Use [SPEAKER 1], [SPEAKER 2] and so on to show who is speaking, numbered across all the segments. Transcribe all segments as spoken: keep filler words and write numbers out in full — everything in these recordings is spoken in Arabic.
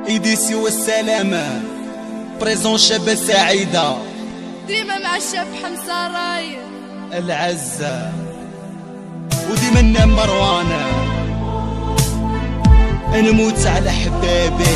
[SPEAKER 1] إيديسي والسلامة بريزون شابة سعيدة
[SPEAKER 2] ديما مع الشاب حمزة رايد
[SPEAKER 1] العزة وديما نمبر وانا نموت على حبابي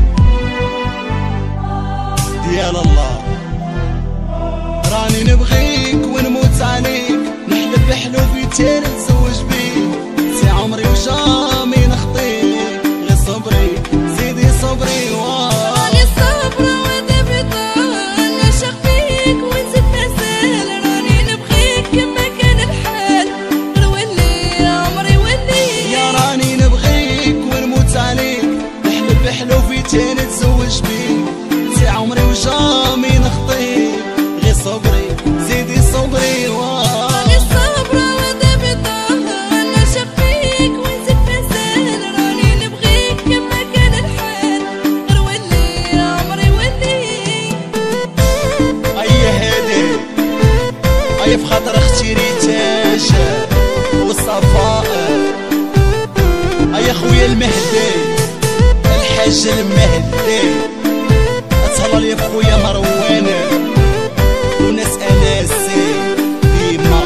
[SPEAKER 1] ديال الله راني نبغيك ونموت عليك نحلف بحلوفي تاني نتزوج بيك سي عمري وجامي نخطيك غير صبري زيدي صبري
[SPEAKER 2] راني صابرة ودابطة نعشق فيك ونزيد نسال راني نبغيك كما كان الحال غير ولي يا عمري ولي
[SPEAKER 1] يا راني نبغيك ونموت عليك نحلف بحلوفي تاني نتزوج بيك سي عمري وجامي نخطيك غير صبري زيدي صبري
[SPEAKER 2] راني صابرة ودابطة نعشق فيك ونزيد نسال راني نبغيك كما كان الحال غير ولي يا عمري ولي
[SPEAKER 1] أيا هادي أيا في خاطر اختي ريتاجة والصفاء أيا خويا المهدي الحاج المهدي أتهلا لي خويا مروان وناس أناسي ديما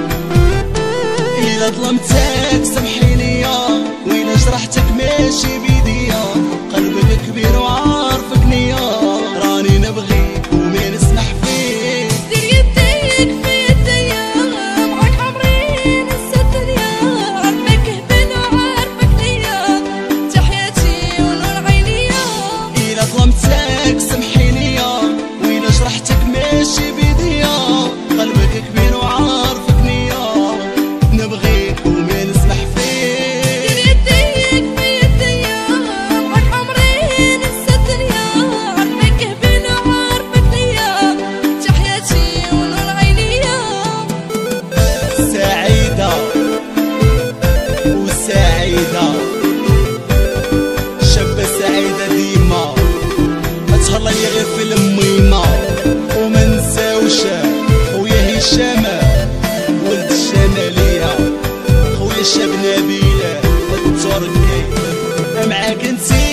[SPEAKER 1] إلا ظلمتك سمحي ليا وإلا جرحتك ماشي بيديا قلبك كبير وعارفك نيا راني نبغيك وما نسمح فيك
[SPEAKER 2] دير يديك في يديا معاك عمري ننسى الدنيا عارفك هبل وعارفك ليا انت حياتي ونور عينيا
[SPEAKER 1] إلا ظلمتك سمحي ليا وإلا جرحتك ماشي بيديا قلبك كبير وعارفك نيا نبغيك وما نسمح فيك
[SPEAKER 2] دير يديك في يديا معاك عمري ننسى الدنيا عارفك هبل وعارفك ليا انت حياتي ونور عينيا
[SPEAKER 1] سعيدة وسعيدة شابة سعيدة ديما أتهلا لي غير في الميمة وما نساوش خويا هشام ولد الشمالية خويا الشاب نبيل التركي معاك انتي